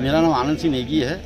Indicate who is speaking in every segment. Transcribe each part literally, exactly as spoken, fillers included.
Speaker 1: मेरा नाम आनंद सिंह नेगी है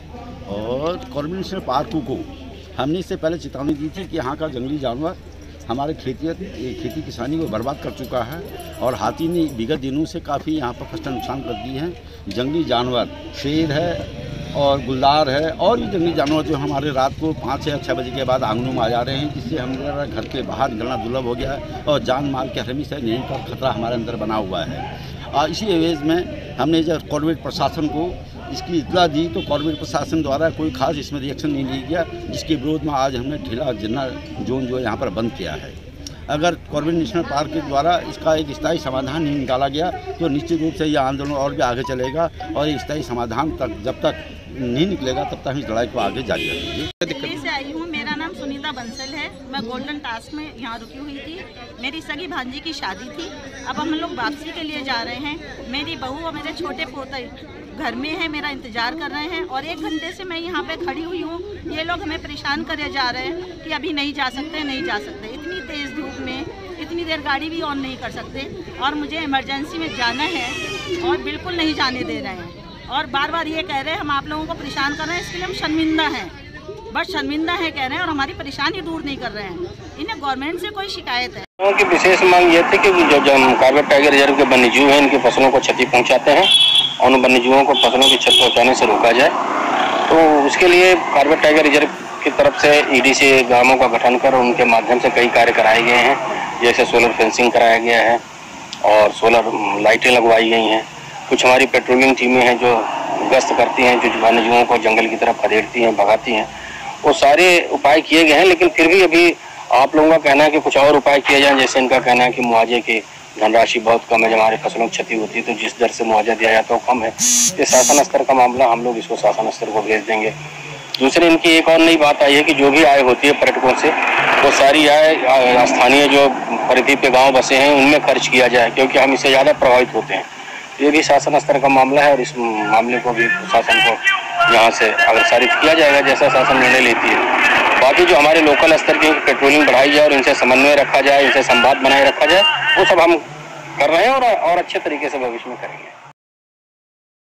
Speaker 1: और कॉर्बेट नेशनल पार्क को हमने इससे पहले चेतावनी दी थी कि यहाँ का जंगली जानवर हमारे खेती खेती किसानी को बर्बाद कर चुका है और हाथी ने विगत दिनों से काफ़ी यहाँ पर फसल नुकसान कर दी है। जंगली जानवर शेर है और गुलदार है और भी जंगली जानवर जो हमारे रात को पाँच या छः बजे के बाद आंगनों में आ जा रहे हैं, जिससे हमारा घर के बाहर निकलना दुर्लभ हो गया है और जान माल के हरमी से नहीं का खतरा हमारे अंदर बना हुआ है। और इसी एवज में हमने जब कॉर्बेट प्रशासन को इसकी इत्तला दी तो कॉर्बेट प्रशासन द्वारा कोई खास इसमें रिएक्शन नहीं लिया गया, जिसके विरोध में आज हमने ढीला जिन्ना जोन जो है यहाँ पर बंद किया है। अगर कॉर्बेट नेशनल पार्क के द्वारा इसका एक स्थायी समाधान नहीं निकाला गया तो निश्चित रूप से यह आंदोलन और भी आगे चलेगा और एक स्थायी समाधान तक जब तक नहीं निकलेगा तब तक हम इस लड़ाई को आगे जारी रखेंगे।
Speaker 2: दिल्ली से आई हूँ, मेरा नाम सुनीता बंसल है। मैं गोल्डन टास्क में यहाँ रुकी हुई थी। मेरी सगी भांजी की शादी थी। अब हम लोग वापसी के लिए जा रहे हैं। मेरी बहू और मेरे छोटे पोते घर में है, मेरा इंतजार कर रहे हैं और एक घंटे से मैं यहाँ पे खड़ी हुई हूँ। ये लोग हमें परेशान करे जा रहे हैं कि अभी नहीं जा सकते नहीं जा सकते। इतनी तेज़ धूप में इतनी देर गाड़ी भी ऑन नहीं कर सकते और मुझे इमरजेंसी में जाना है और बिल्कुल नहीं जाने दे रहे हैं और बार बार ये कह रहे हैं हम आप लोगों को परेशान कर रहे हैं, इसके लिए हम शर्मिंदा हैं, बस शर्मिंदा है कह रहे हैं और हमारी परेशानी दूर नहीं कर रहे हैं। इन्हें गवर्नमेंट से कोई शिकायत है।
Speaker 3: उनकी विशेष मांग ये थी कि जो जो कॉर्बेट टाइगर रिजर्व के वन्यजीव हैं इनकी फसलों को क्षति पहुंचाते हैं और उन वन्यजीवों को फसलों की क्षति पहुंचाने से रोका जाए। तो उसके लिए कॉर्बेट टाइगर रिजर्व की तरफ से ईडी से ग्रामों का गठन कर उनके माध्यम से कई कार्य कराए गए हैं, जैसे सोलर फेंसिंग कराया गया है और सोलर लाइटें लगवाई गई हैं। कुछ हमारी पेट्रोलिंग टीमें हैं जो गश्त करती हैं, जो वन्यजीवों को जंगल की तरफ खदेड़ती हैं, भगाती हैं। वो सारे उपाय किए गए हैं, लेकिन फिर भी अभी आप लोगों का कहना है कि कुछ और उपाय किए जाएं। जैसे इनका कहना है कि मुआवजे की धनराशि बहुत कम है, जब हमारी फसलों की क्षति होती है तो जिस दर से मुआवजा दिया जाता है वो कम है। ये शासन स्तर का मामला, हम लोग इसको शासन स्तर को भेज देंगे। दूसरी इनकी एक और नई बात आई है कि जो भी आय होती है पर्यटकों से वो सारी आय स्थानीय जो परिधि पे गाँव बसे हैं उनमें खर्च किया जाए, क्योंकि हम इससे ज़्यादा प्रभावित होते हैं। ये भी शासन स्तर का मामला है और इस मामले को भी शासन को यहाँ से अग्रसारित किया जाएगा जैसा शासन निर्णय लेती है। बाकी जो हमारे लोकल स्तर की पेट्रोलिंग बढ़ाई जाए और इनसे समन्वय रखा जाए, इनसे संवाद बनाए रखा जाए, वो सब हम कर रहे हैं और, और अच्छे तरीके से भविष्य में करेंगे।